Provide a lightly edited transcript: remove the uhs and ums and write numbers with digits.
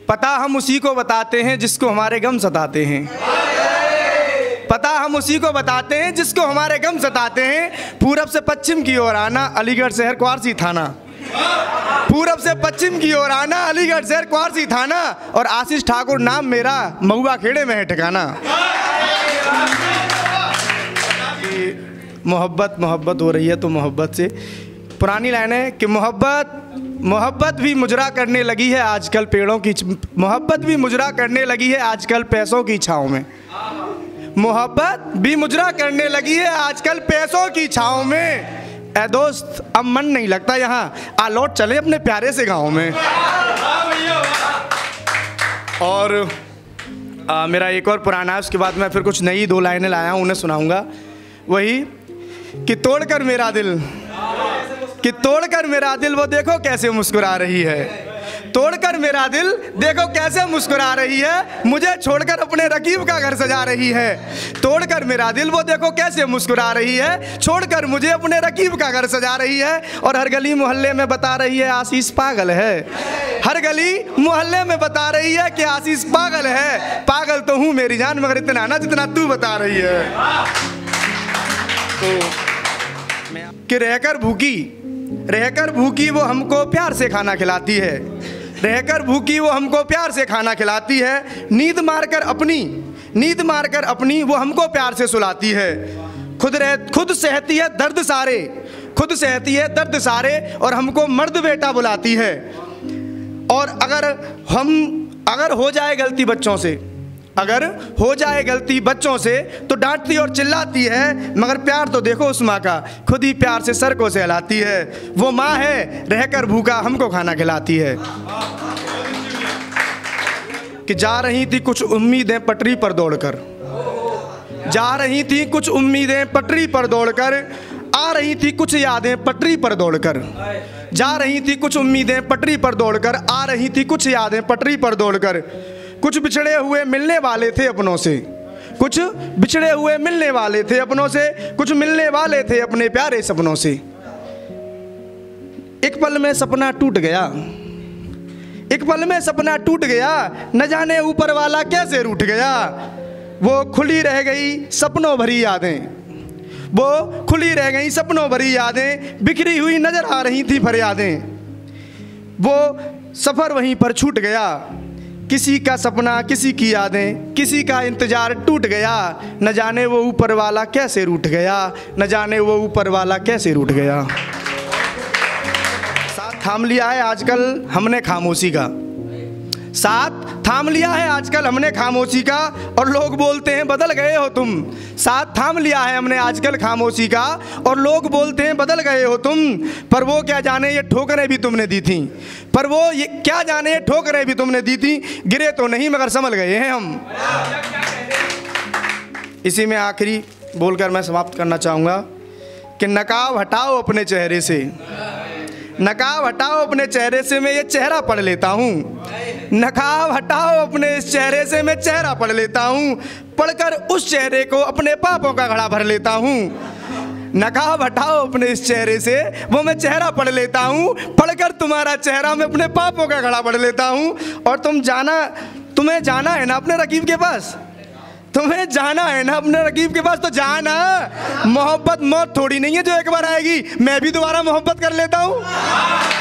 पता हम उसी को बताते हैं जिसको हमारे गम सताते हैं। पता हम उसी को बताते हैं जिसको हमारे गम सताते हैं। पूरब से पश्चिम की ओर आना, अलीगढ़ शहर क्वारसी थाना। पूरब से पश्चिम की ओर आना, अलीगढ़ शहर क्वारसी थाना। और आशीष ठाकुर नाम मेरा, महुआ खेड़े में है ठिकाना। मोहब्बत मोहब्बत हो रही है तो मोहब्बत से पुरानी लाइन है कि मोहब्बत भी मुजरा करने लगी है आजकल पेड़ों की, मोहब्बत भी मुजरा करने लगी है आजकल पैसों की छाँव में। मोहब्बत भी मुजरा करने लगी है आजकल पैसों की छाँव में। ऐ दोस्त अब मन नहीं लगता यहाँ, आ लौट चले अपने प्यारे से गाँव में। और मेरा एक और पुराना है, उसके बाद मैं फिर कुछ नई 2 लाइनें लाया हूँ, उन्हें सुनाऊंगा। वही कि तोड़कर मेरा दिल वो देखो कैसे मुस्कुरा रही है। तोड़कर मेरा दिल देखो कैसे मुस्कुरा रही है, मुझे छोड़कर अपने रकीब का घर सजा रही है। तोड़कर मेरा दिल वो देखो कैसे मुस्कुरा रही है, छोड़कर मुझे अपने रकीब का घर सजा रही है। और हर गली मोहल्ले में बता रही है आशीष पागल है। हर गली मोहल्ले में बता रही है कि आशीष पागल है। पागल तो हूँ मेरी जान, मगर इतना ना जितना तू बता रही है। तो कि रहकर भूखी वो हमको प्यार से खाना खिलाती है। रहकर भूखी वो हमको प्यार से खाना खिलाती है। नींद मारकर अपनी वो हमको प्यार से सुलाती है। खुद सहती है दर्द सारे और हमको मर्द बेटा बुलाती है। और अगर हो जाए गलती बच्चों से तो डांटती और चिल्लाती है, मगर प्यार तो देखो उस माँ का, खुद ही प्यार से सर को सहलाती है। वो माँ है रहकर भूखा हमको खाना खिलाती है। कि जा रही थी कुछ उम्मीदें पटरी पर दौड़कर, जा रही थी कुछ उम्मीदें पटरी पर दौड़कर, आ रही थी कुछ यादें पटरी पर दौड़कर। जा रही थी कुछ उम्मीदें पटरी पर दौड़कर, आ रही थी कुछ यादें पटरी पर दौड़कर। कुछ बिछड़े हुए मिलने वाले थे अपनों से, कुछ बिछड़े हुए मिलने वाले थे अपनों से, कुछ मिलने वाले थे अपने प्यारे सपनों से। एक पल में सपना टूट गया, एक पल में सपना टूट गया, न जाने ऊपर वाला कैसे रूठ गया। वो खुली रह गई सपनों भरी यादें, वो खुली रह गई सपनों भरी यादें, बिखरी हुई नजर आ रही थी फरियादें। वो सफ़र वहीं पर छूट गया, किसी का सपना किसी की यादें, किसी का इंतजार टूट गया। न जाने वो ऊपर वाला कैसे रूठ गया, न जाने वो ऊपर वाला कैसे रूठ गया। साथ थाम लिया है आजकल हमने खामोशी का, साथ थाम लिया है आजकल हमने खामोशी का, और लोग बोलते हैं बदल गए हो तुम। साथ थाम लिया है हमने आजकल खामोशी का, और लोग बोलते हैं बदल गए हो तुम। पर वो क्या जाने ये ठोकरें भी तुमने दी थी, पर वो ये क्या जाने ये ठोकरें भी तुमने दी थी। गिरे तो नहीं मगर संभल गए हैं हम। इसी में आखिरी बोलकर मैं समाप्त करना चाहूँगा कि नकाब हटाओ अपने चेहरे से, नकाब हटाओ अपने चेहरे से, मैं ये चेहरा पढ़ लेता हूँ। नकाब हटाओ अपने इस चेहरे से, मैं चेहरा पढ़ लेता हूँ। पढ़कर उस चेहरे को अपने पापों का घड़ा भर लेता हूँ। नकाब हटाओ अपने इस चेहरे से, वो मैं चेहरा पढ़ लेता हूँ। पढ़कर तुम्हारा चेहरा मैं अपने पापों का घड़ा भर लेता हूँ। और तुम्हें जाना है ना अपने रकीब के पास, तुम्हें जाना है ना अपने रकीब के पास, तो जाना। मोहब्बत मौत थोड़ी नहीं है जो एक बार आएगी, मैं भी दोबारा मोहब्बत कर लेता हूँ।